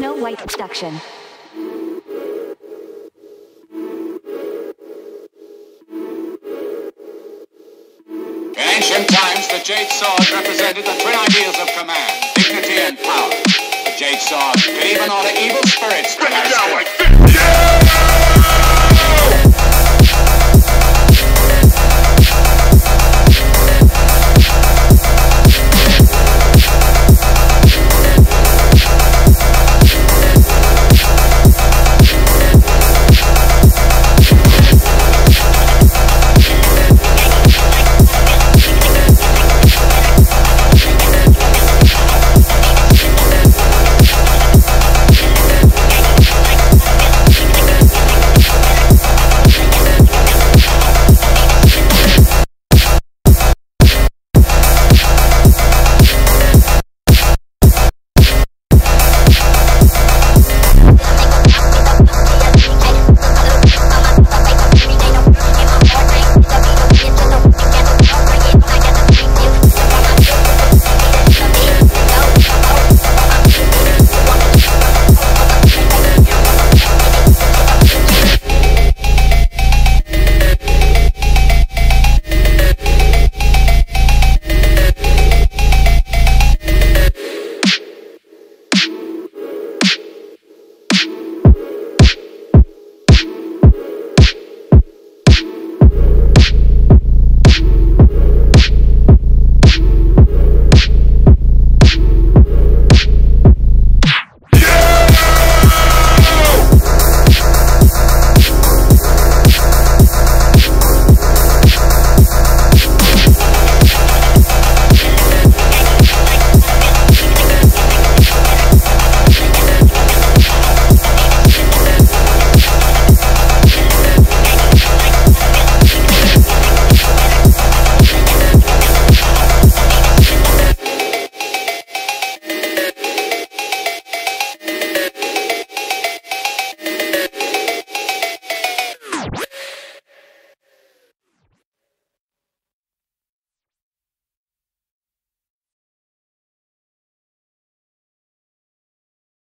Snowhite production. In ancient times, the jade sword represented the twin ideals of command, dignity, and power. The jade sword could even order evil spirits to their